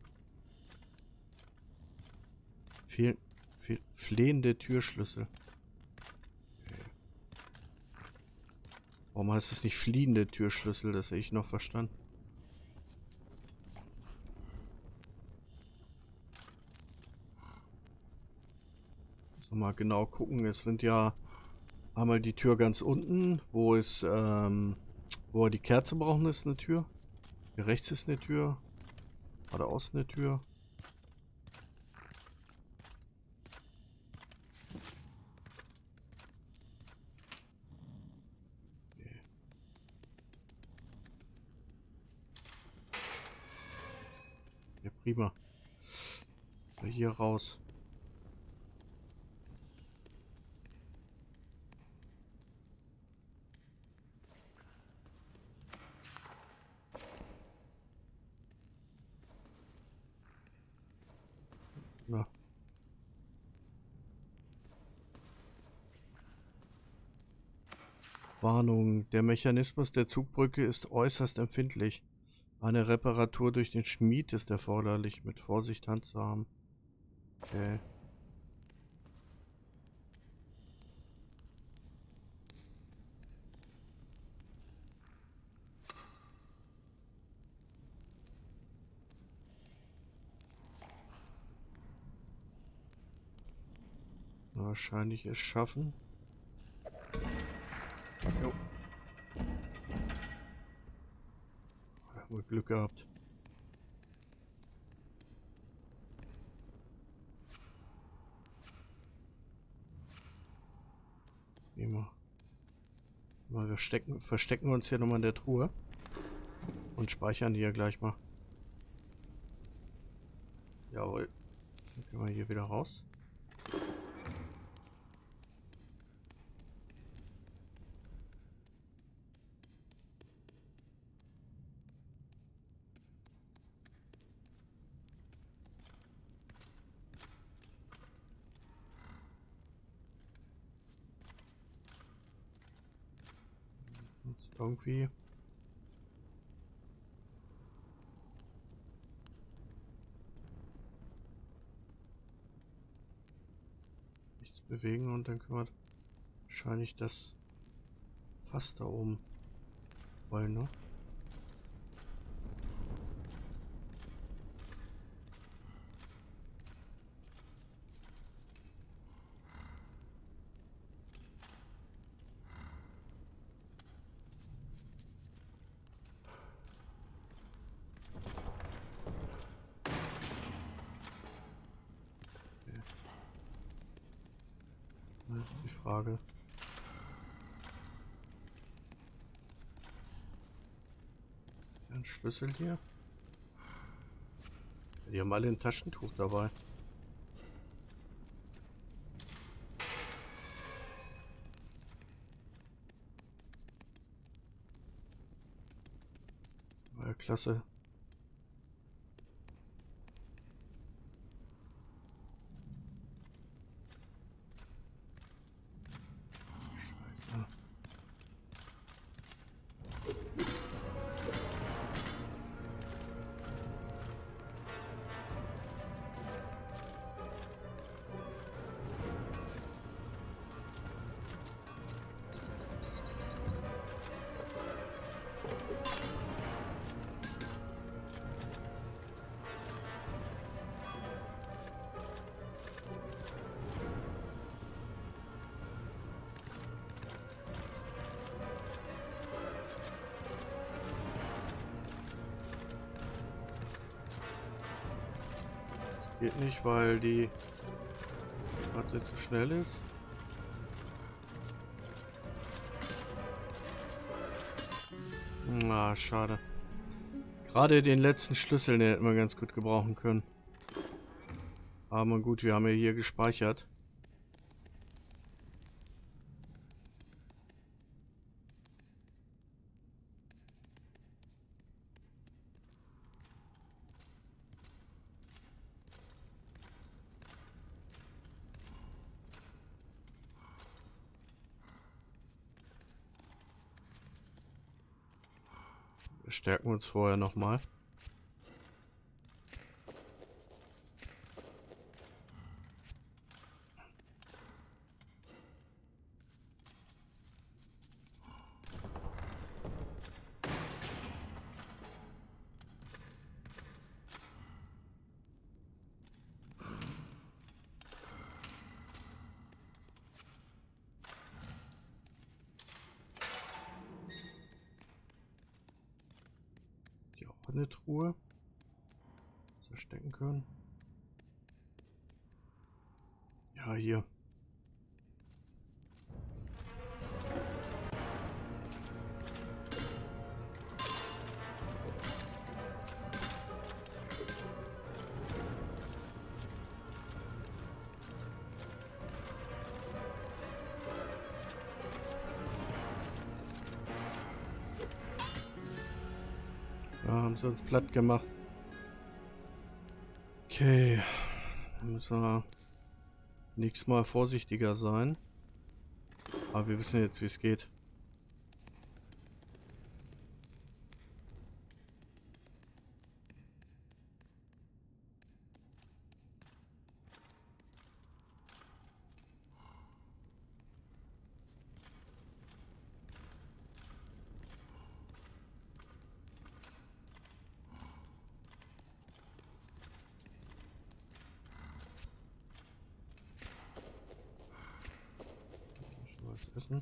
S1: Fehl, fehl, flehende Türschlüssel. Okay. Warum heißt das nicht fliehende Türschlüssel? Das hätte ich noch verstanden. So, mal genau gucken. Es sind ja einmal die Tür ganz unten, wo es, ähm, wo wir die Kerze brauchen, ist eine Tür. Hier rechts ist eine Tür. Geradeaus eine Tür. Okay. Ja, prima. Hier raus. Na. Warnung. Der Mechanismus der Zugbrücke ist äußerst empfindlich. Eine Reparatur durch den Schmied ist erforderlich. Mit Vorsicht handzahm. Okay. Wahrscheinlich es schaffen. Jo. Haben wir Glück gehabt. Immer. Mal wir stecken, verstecken uns hier nochmal in der Truhe. Und speichern die ja gleich mal. Jawohl. Dann können wir hier wieder raus. Jetzt irgendwie. Nichts bewegen und dann können wir wahrscheinlich das Fass da oben wollen, ne? Das ist die Frage. Ein Schlüssel hier. Die haben alle ein Taschentuch dabei. War ja klasse. Scheiße. Geht nicht, weil die Karte zu schnell ist. Ah, schade. Gerade den letzten Schlüssel, den hätten wir ganz gut gebrauchen können. Aber gut, wir haben ja hier gespeichert. Wir stärken uns vorher nochmal. Noch eine Truhe. Verstecken können. Ja, hier. Ja, haben sie uns platt gemacht. Okay. Dann müssen wir nächstes Mal vorsichtiger sein. Aber wir wissen jetzt, wie es geht. Was essen?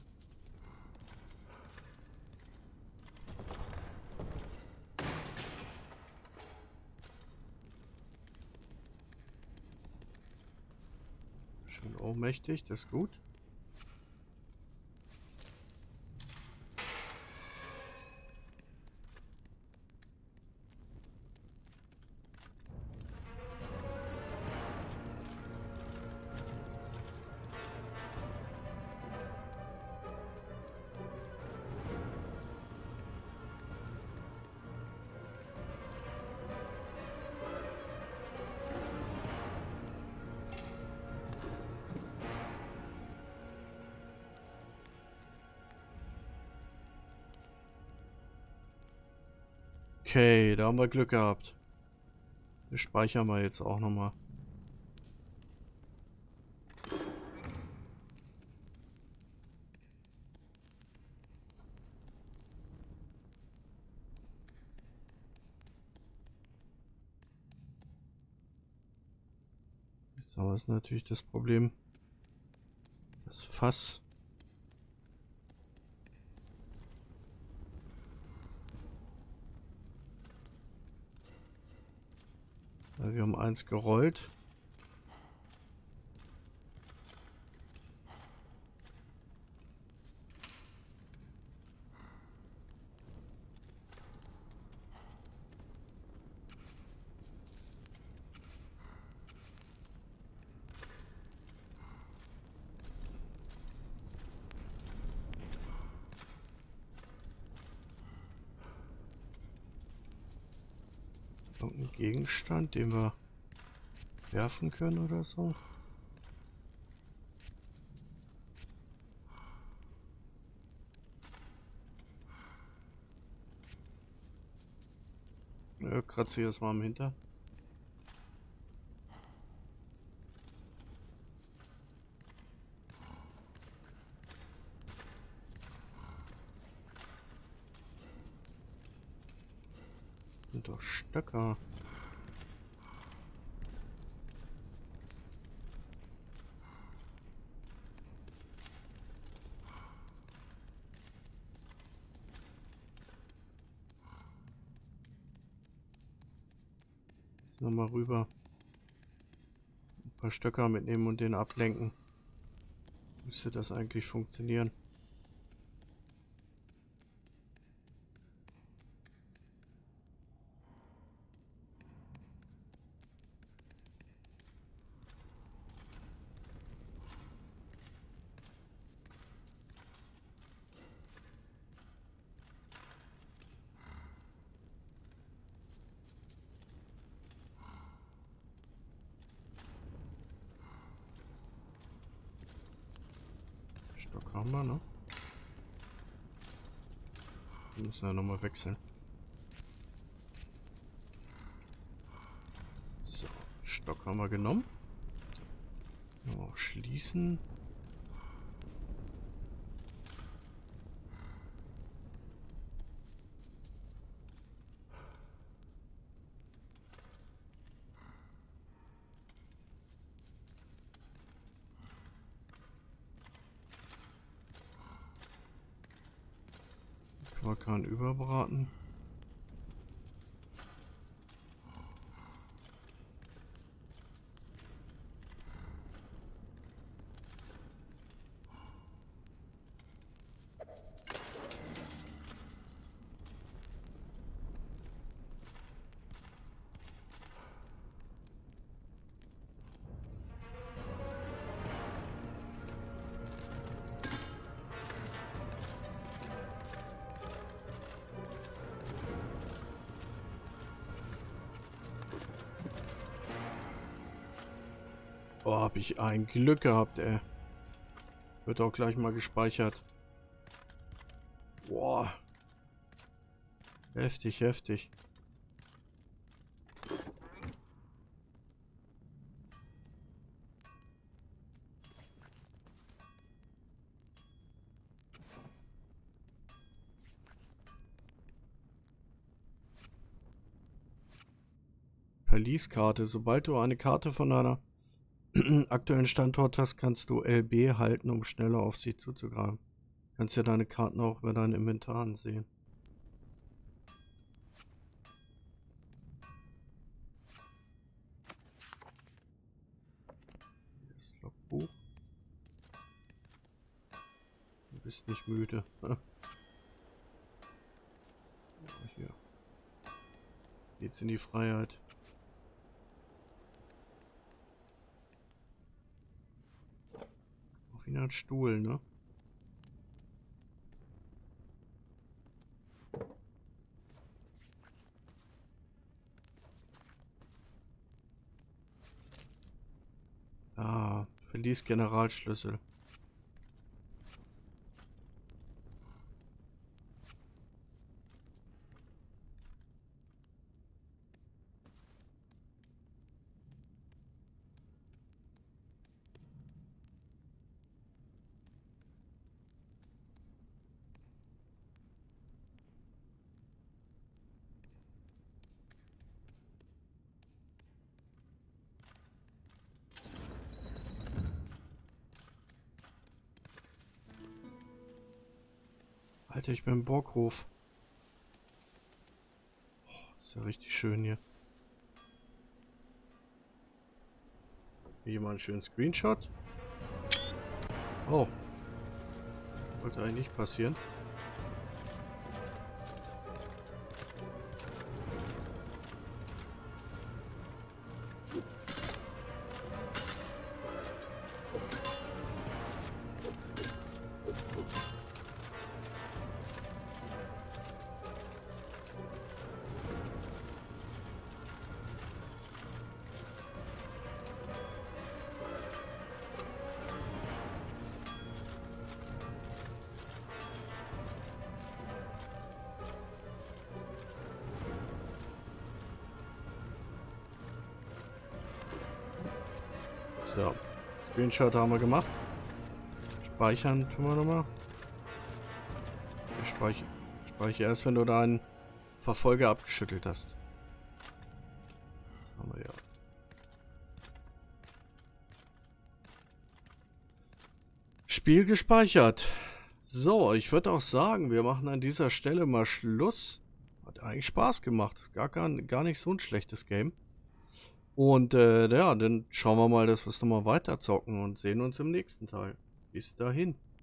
S1: Schön ohnmächtig, das ist gut. Okay, da haben wir Glück gehabt. Das speichern wir jetzt auch nochmal. Jetzt haben wir es natürlich das Problem. Das Fass. Ja, wir haben eins gerollt. Irgendein Gegenstand, den wir werfen können oder so. Ja, kratze ich das mal am Hinter. Sind doch Stöcker. Nochmal rüber. Ein paar Stöcker mitnehmen und den ablenken. Müsste das eigentlich funktionieren. Stock haben wir, ne? Wir müssen ja nochmal wechseln. So, Stock haben wir genommen. Ja, schließen. Kann überbraten. Oh, hab ich ein Glück gehabt, ey. Wird auch gleich mal gespeichert. Boah. Heftig, heftig. Verlieskarte. Sobald du eine Karte von einer aktuellen Standort hast, kannst du L B halten, um schneller auf sie zuzugreifen. Kannst ja deine Karten auch bei deinen Inventaren sehen. Das Logbuch. Du bist nicht müde. Ja, hier. Geht's in die Freiheit. Auf ihn ein Stuhl, ne? Ah, verließ Generalschlüssel. Alter, ich bin im Burghof. Oh, ist ja richtig schön hier. Hier mal einen schönen Screenshot. Oh. Wollte eigentlich nicht passieren. So, Screenshot haben wir gemacht. Speichern tun wir nochmal. Ich speichere, speichere erst, wenn du deinen Verfolger abgeschüttelt hast. Haben wir ja. Spiel gespeichert. So, ich würde auch sagen, wir machen an dieser Stelle mal Schluss. Hat eigentlich Spaß gemacht. Ist gar, gar, gar nicht so ein schlechtes Game. Und äh, ja, dann schauen wir mal, dass wir es nochmal weiter zocken und sehen uns im nächsten Teil. Bis dahin.